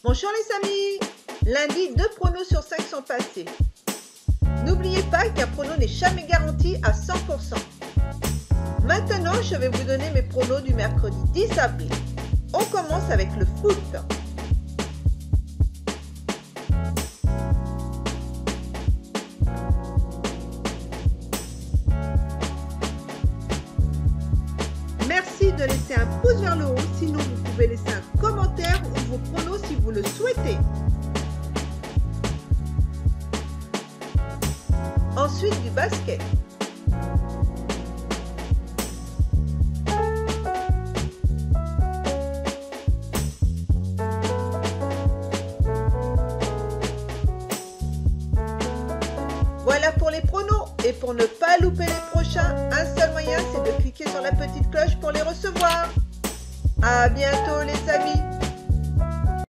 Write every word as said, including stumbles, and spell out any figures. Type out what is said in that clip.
Bonjour les amis, lundi deux pronos sur cinq sont passés. N'oubliez pas qu'un prono n'est jamais garanti à cent pour cent. Maintenant, je vais vous donner mes pronos du mercredi dix avril. On commence avec le foot. Merci de laisser un pouce vers le haut, sinon vous pouvez laisser un commentaire ou vos pronos si vous le souhaitez. Ensuite du basket. Voilà pour les pronos, et pour ne pas louper les prochains, un seul moyen c'est de cliquer sur la petite cloche pour les recevoir. À bientôt les amis.